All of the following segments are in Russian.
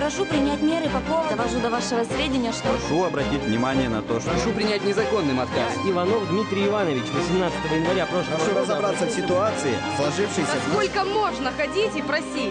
Прошу принять меры по поводу... Довожу до вашего сведения, что... Прошу обратить внимание на то, что... Прошу принять незаконным отказ. Иванов Дмитрий Иванович, 18 января прошлого года... Прошу разобраться в ситуации, сложившейся... Сколько можно ходить и просить?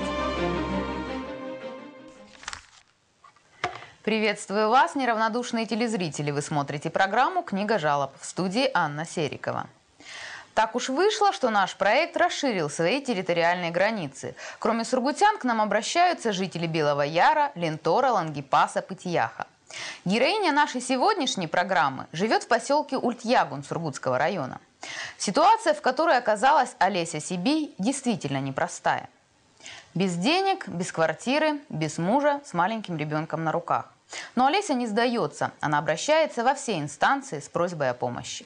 Приветствую вас, неравнодушные телезрители. Вы смотрите программу «Книга жалоб». В студии Анна Серикова. Так уж вышло, что наш проект расширил свои территориальные границы. Кроме сургутян, к нам обращаются жители Белого Яра, Лентора, Лангепаса, Пытьяха. Героиня нашей сегодняшней программы живет в поселке Ультьягун Сургутского района. Ситуация, в которой оказалась Олеся Сибий, действительно непростая. Без денег, без квартиры, без мужа, с маленьким ребенком на руках. Но Олеся не сдается. Она обращается во все инстанции с просьбой о помощи.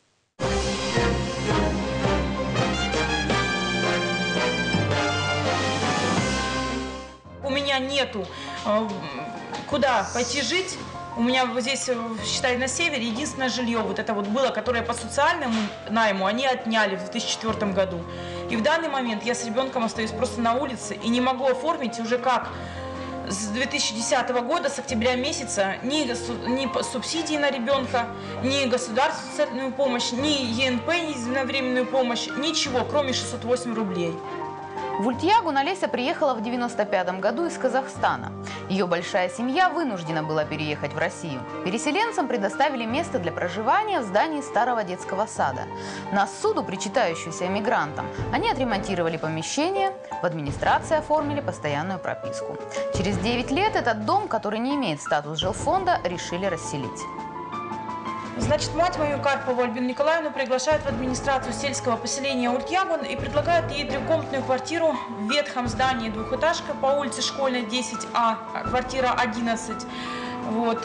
У меня нету куда пойти жить. У меня вот здесь, считай, на севере единственное жилье, вот это вот было, которое по социальному найму они отняли в 2004 году. И в данный момент я с ребенком остаюсь просто на улице и не могу оформить уже как с 2010 года, с октября месяца, ни субсидии на ребенка, ни государственную помощь, ни ЕНП, ни единовременную помощь, ничего, кроме 608 рублей. В Ультьягун Олеся приехала в 1995 году из Казахстана. Ее большая семья вынуждена была переехать в Россию. Переселенцам предоставили место для проживания в здании старого детского сада. На ссуду, причитающуюся эмигрантам, они отремонтировали помещение, в администрации оформили постоянную прописку. Через 9 лет этот дом, который не имеет статус жилфонда, решили расселить. Значит, мать мою, Карпову Альбину Николаевну, приглашают в администрацию сельского поселения Ультьягун и предлагают ей трехкомнатную квартиру в ветхом здании, двухэтажка по улице Школьной, 10А, квартира 11. Вот.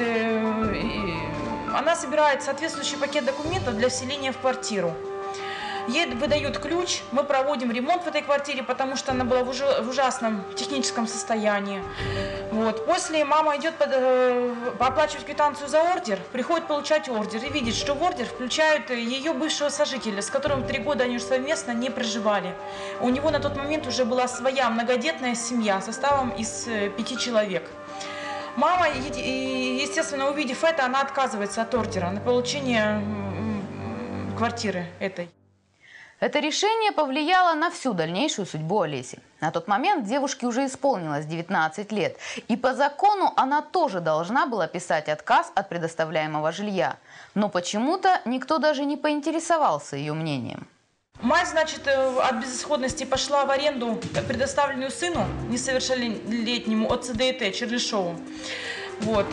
Она собирает соответствующий пакет документов для вселения в квартиру. Ей выдают ключ, мы проводим ремонт в этой квартире, потому что она была в ужасном техническом состоянии. Вот. После мама идет оплачивать квитанцию за ордер, приходит получать ордер и видит, что в ордер включают ее бывшего сожителя, с которым 3 года они уже совместно не проживали. У него на тот момент уже была своя многодетная семья составом из 5 человек. Мама, естественно, увидев это, она отказывается от ордера на получение квартиры этой. Это решение повлияло на всю дальнейшую судьбу Олеси. На тот момент девушке уже исполнилось 19 лет, и по закону она тоже должна была писать отказ от предоставляемого жилья. Но почему-то никто даже не поинтересовался ее мнением. Мать, значит, от безысходности пошла в аренду, предоставленную сыну несовершеннолетнему от ЦДТ Чернышову. Вот.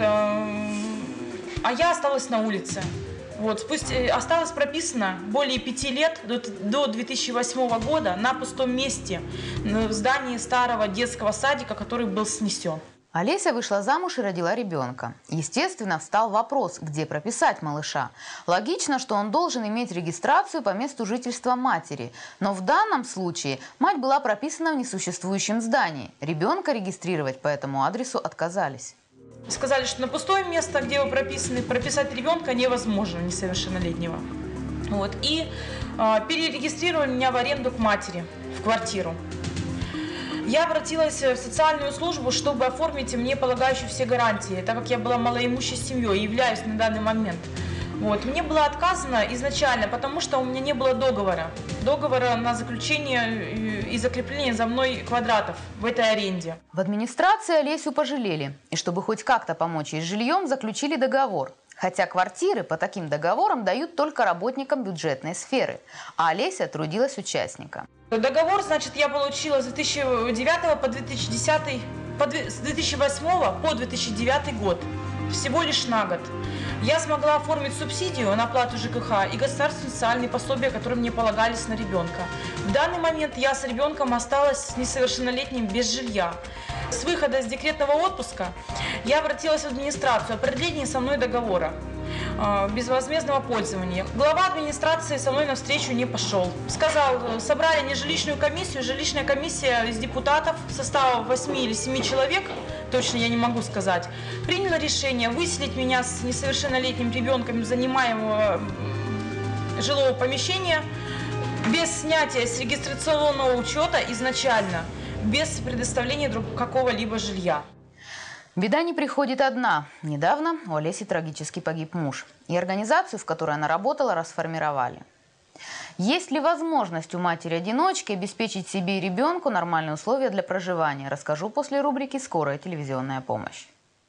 А я осталась на улице. Вот, осталось прописано более 5 лет, до 2008 года, на пустом месте в здании старого детского садика, который был снесен. Олеся вышла замуж и родила ребенка. Естественно, встал вопрос, где прописать малыша. Логично, что он должен иметь регистрацию по месту жительства матери. Но в данном случае мать была прописана в несуществующем здании. Ребенка регистрировать по этому адресу отказались. Сказали, что на пустое место, где вы прописаны, прописать ребенка невозможно, несовершеннолетнего. Вот. И перерегистрировали меня в аренду к матери, в квартиру. Я обратилась в социальную службу, чтобы оформить мне полагающие все гарантии, так как я была малоимущей семьей и являюсь на данный момент. Вот. Мне было отказано изначально, потому что у меня не было договора на заключение и закрепление за мной квадратов в этой аренде. В администрации Олесю пожалели, и чтобы хоть как-то помочь ей с жильем, заключили договор. Хотя квартиры по таким договорам дают только работникам бюджетной сферы, а Олеся трудилась участником. Договор, значит, я получила с 2009 по 2010, с 2008 по 2009 год, всего лишь на год. Я смогла оформить субсидию на оплату ЖКХ и государственные социальные пособия, которые мне полагались на ребенка. В данный момент я с ребенком осталась несовершеннолетним без жилья. С выхода из декретного отпуска я обратилась в администрацию о продлении со мной договора безвозмездного пользования. Глава администрации со мной навстречу не пошел. Сказал, собрали нежилищную комиссию, жилищная комиссия из депутатов состава 8 или 7 человек, точно я не могу сказать, приняла решение выселить меня с несовершеннолетним ребенком из занимаемого жилого помещения без снятия с регистрационного учета изначально, без предоставления какого-либо жилья. Беда не приходит одна. Недавно у Олеси трагически погиб муж. И организацию, в которой она работала, расформировали. Есть ли возможность у матери-одиночки обеспечить себе и ребенку нормальные условия для проживания? Расскажу после рубрики «Скорая телевизионная помощь».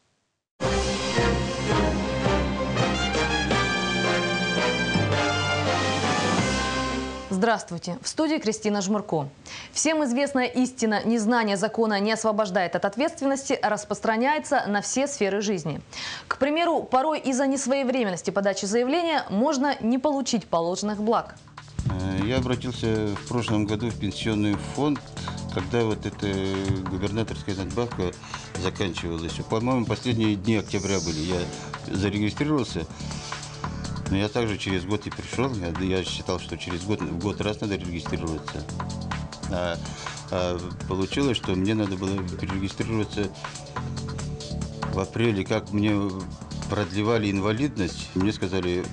Здравствуйте! В студии Кристина Жмурко. Всем известная истина: незнание закона не освобождает от ответственности, а распространяется на все сферы жизни. К примеру, порой из-за несвоевременности подачи заявления можно не получить положенных благ. Я обратился в прошлом году в пенсионный фонд, когда вот эта губернаторская надбавка заканчивалась. По-моему, последние дни октября были. Я зарегистрировался. Но я также через год и пришел. Я считал, что через год раз надо регистрироваться. А получилось, что мне надо было перерегистрироваться в апреле. Как мне продлевали инвалидность, мне сказали,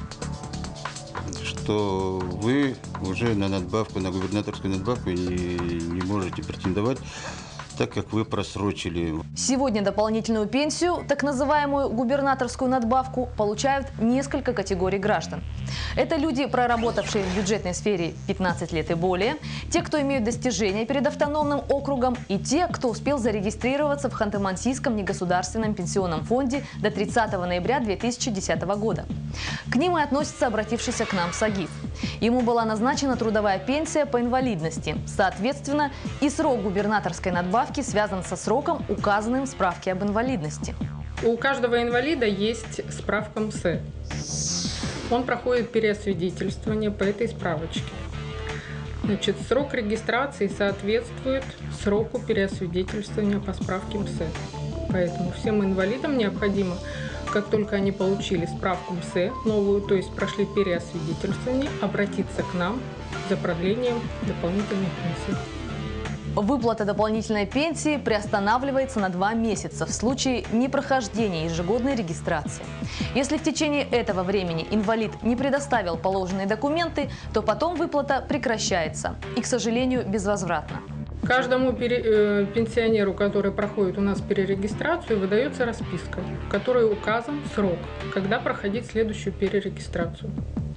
что вы уже на надбавку, на губернаторскую надбавку не можете претендовать, так как вы просрочили. Сегодня дополнительную пенсию, так называемую губернаторскую надбавку, получают несколько категорий граждан. Это люди, проработавшие в бюджетной сфере 15 лет и более, те, кто имеют достижения перед автономным округом, и те, кто успел зарегистрироваться в Ханты-Мансийском негосударственном пенсионном фонде до 30 ноября 2010 года. К ним и относится обратившийся к нам Сагиф. Ему была назначена трудовая пенсия по инвалидности. Соответственно, и срок губернаторской надбавки связан со сроком, указанным в справке об инвалидности. У каждого инвалида есть справка МСЭ. Он проходит переосвидетельствование по этой справочке. Значит, срок регистрации соответствует сроку переосвидетельствования по справке МСЭ. Поэтому всем инвалидам необходимо, как только они получили справку МСЭ новую, то есть прошли переосвидетельствование, обратиться к нам за продлением дополнительных пенсий. Выплата дополнительной пенсии приостанавливается на 2 месяца в случае непрохождения ежегодной регистрации. Если в течение этого времени инвалид не предоставил положенные документы, то потом выплата прекращается и, к сожалению, безвозвратно. Каждому пенсионеру, который проходит у нас перерегистрацию, выдается расписка, в которой указан срок, когда проходить следующую перерегистрацию.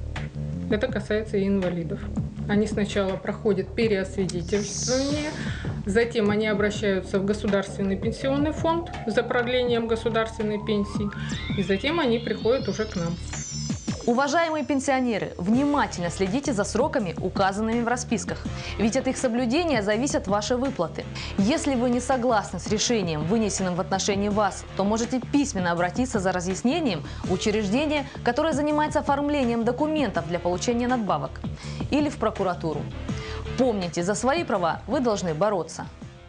Это касается и инвалидов. Они сначала проходят переосвидетельствование, затем они обращаются в Государственный пенсионный фонд за продлением государственной пенсии, и затем они приходят уже к нам. Уважаемые пенсионеры, внимательно следите за сроками, указанными в расписках. Ведь от их соблюдения зависят ваши выплаты. Если вы не согласны с решением, вынесенным в отношении вас, то можете письменно обратиться за разъяснением в учреждение, которое занимается оформлением документов для получения надбавок, или в прокуратуру. Помните, за свои права вы должны бороться.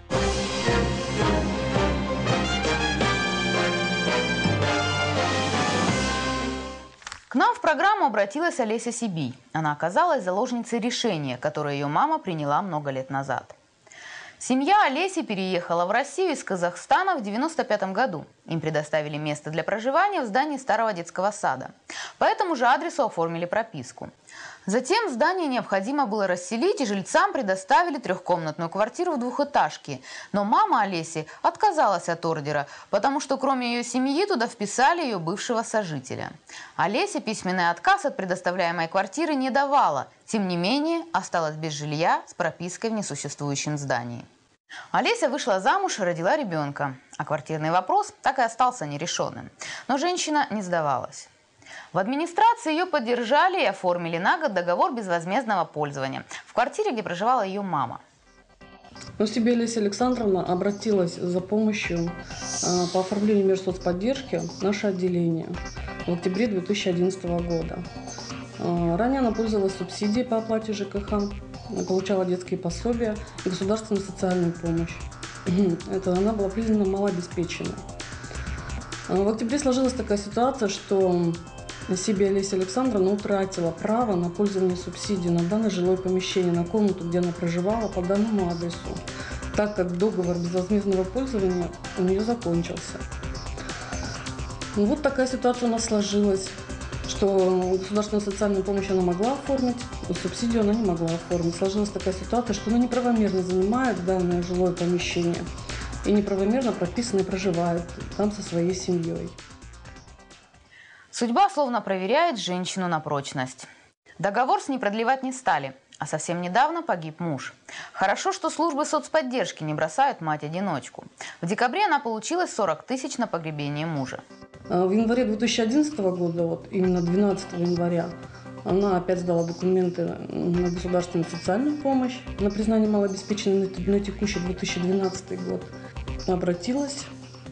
К нам в программу обратилась Олеся Сибий. Она оказалась заложницей решения, которое ее мама приняла много лет назад. Семья Олеси переехала в Россию из Казахстана в 1995 году. Им предоставили место для проживания в здании старого детского сада. По этому же адресу оформили прописку. Затем здание необходимо было расселить, и жильцам предоставили 3-комнатную квартиру в 2-этажке. Но мама Олеси отказалась от ордера, потому что кроме ее семьи туда вписали ее бывшего сожителя. Олеся письменный отказ от предоставляемой квартиры не давала. Тем не менее, осталась без жилья с пропиской в несуществующем здании. Олеся вышла замуж и родила ребенка, а квартирный вопрос так и остался нерешенным. Но женщина не сдавалась. В администрации ее поддержали и оформили на год договор безвозмездного пользования в квартире, где проживала ее мама. Но к себе Олеся Александровна обратилась за помощью по оформлению межсоцподдержки в наше отделение в октябре 2011 года. Ранее она пользовалась субсидией по оплате ЖКХ, получала детские пособия и государственную социальную помощь. Она была признана малообеспеченной. В октябре сложилась такая ситуация, что себе Олеся Александровна утратила право на пользование субсидией на данное жилое помещение, на комнату, где она проживала, по данному адресу, так как договор безвозмездного пользования у нее закончился. Вот такая ситуация у нас сложилась, что государственную социальную помощь она могла оформить, но субсидию она не могла оформить. Сложилась такая ситуация, что она неправомерно занимает данное жилое помещение. и неправомерно прописаны и проживают там со своей семьей. Судьба словно проверяет женщину на прочность. Договор с ней продлевать не стали, а совсем недавно погиб муж. Хорошо, что службы соцподдержки не бросают мать-одиночку. В декабре она получила 40 тысяч на погребение мужа. В январе 2011 года, вот именно 12 января, она опять сдала документы на государственную социальную помощь, на признание малообеспеченной на текущий 2012 год. Обратилась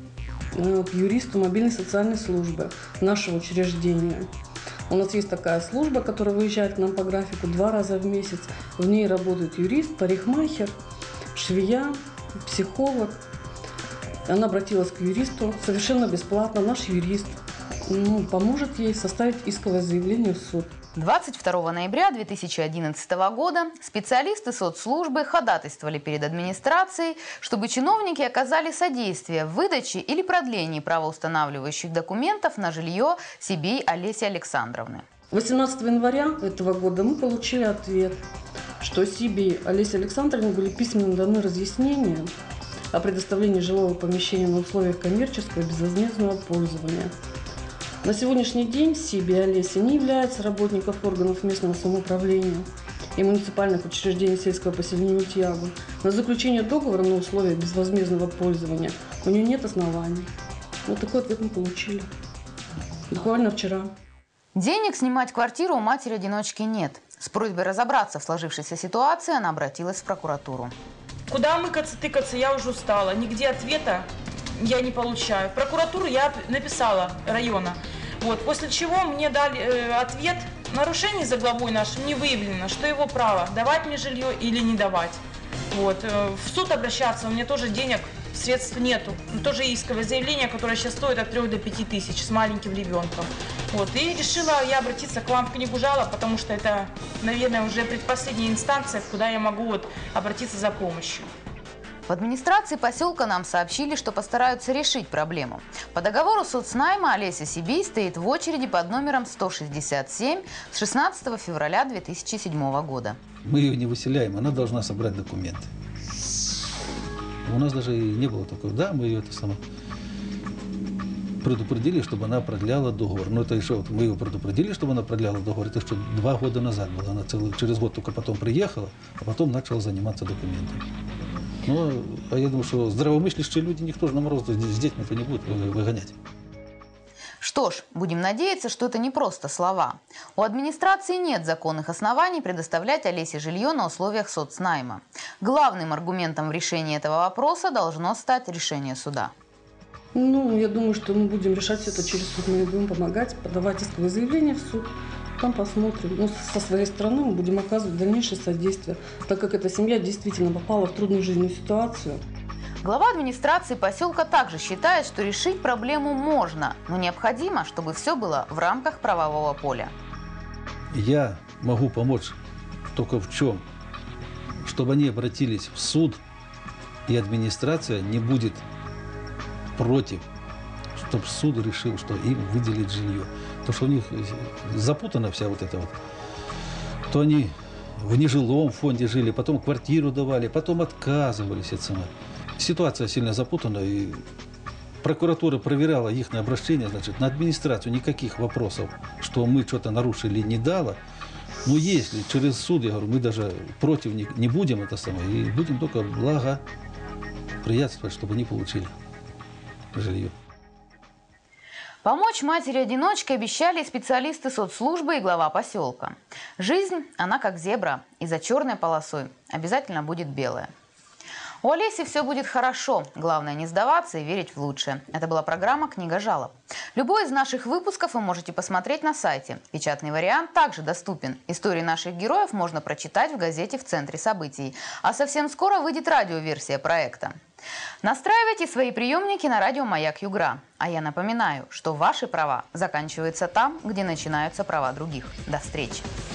к юристу мобильной социальной службы нашего учреждения. У нас есть такая служба, которая выезжает к нам по графику 2 раза в месяц. В ней работает юрист, парикмахер, швея, психолог. Она обратилась к юристу совершенно бесплатно. Наш юрист поможет ей составить исковое заявление в суд. 22 ноября 2011 года специалисты соцслужбы ходатайствовали перед администрацией, чтобы чиновники оказали содействие в выдаче или продлении правоустанавливающих документов на жилье Сибей Олеси Александровны. 18 января этого года мы получили ответ, что Сибей Олесе Александровне были письменно даны разъяснения о предоставлении жилого помещения на условиях коммерческого и безвозмездного пользования. На сегодняшний день Сибей Олеся не является работником органов местного самоуправления и муниципальных учреждений сельского поселения Ультьягун. На заключение договора на условиях безвозмездного пользования у нее нет оснований. Вот такой ответ мы получили. Буквально вчера. Денег снимать квартиру у матери-одиночки нет. С просьбой разобраться в сложившейся ситуации она обратилась в прокуратуру. Куда мыкаться, тыкаться, я уже устала. Нигде ответа я не получаю. В прокуратуру я написала района. Вот. После чего мне дали ответ: нарушений за главой нашим не выявлено, что его право давать мне жилье или не давать. Вот. В суд обращаться у меня тоже денег, средств нету. Тоже исковое заявление, которое сейчас стоит от 3 до 5 тысяч с маленьким ребенком. Вот. И решила я обратиться к вам в книгу жалоб, потому что это, наверное, уже предпоследняя инстанция, куда я могу обратиться за помощью. В администрации поселка нам сообщили, что постараются решить проблему. По договору соцнайма Олеся Сибей стоит в очереди под номером 167 с 16 февраля 2007 года. Мы ее не выселяем, она должна собрать документы. У нас даже и не было такого. Да, мы ее предупредили, чтобы она продляла договор. Но это еще вот мы ее предупредили, чтобы она продляла договор. Это что 2 года назад было. Она через год только потом приехала, а потом начала заниматься документами. Ну, а я думаю, что здравомыслящие люди никто же на мороз с детьми-то не будет выгонять. Что ж, будем надеяться, что это не просто слова. У администрации нет законных оснований предоставлять Олесе жилье на условиях соцнайма. Главным аргументом в решении этого вопроса должно стать решение суда. Ну, я думаю, что мы будем решать это через суд. Мы будем помогать, подавать исковые заявления в суд. Там посмотрим. Ну, со своей стороны мы будем оказывать дальнейшее содействие, так как эта семья действительно попала в трудную жизненную ситуацию. Глава администрации поселка также считает, что решить проблему можно, но необходимо, чтобы все было в рамках правового поля. Я могу помочь только в чем? Чтобы они обратились в суд, и администрация не будет против, чтобы суд решил, что им выделить жилье. Потому что у них запутана вся вот эта вот. То они в нежилом фонде жили, потом квартиру давали, потом отказывались от самого. Ситуация сильно запутана, и прокуратура проверяла их на обращение, значит, на администрацию никаких вопросов, что мы что-то нарушили, не дала. Но если через суд, я говорю, мы даже против не будем это самое, и будем только благоприятствовать, чтобы они получили жилье. Помочь матери-одиночке обещали специалисты соцслужбы и глава поселка. Жизнь, она как зебра, и за черной полосой обязательно будет белая. У Олеси все будет хорошо. Главное не сдаваться и верить в лучшее. Это была программа «Книга жалоб». Любой из наших выпусков вы можете посмотреть на сайте. Печатный вариант также доступен. Истории наших героев можно прочитать в газете «В центре событий». А совсем скоро выйдет радиоверсия проекта. Настраивайте свои приемники на радио «Маяк Югра». А я напоминаю, что ваши права заканчиваются там, где начинаются права других. До встречи!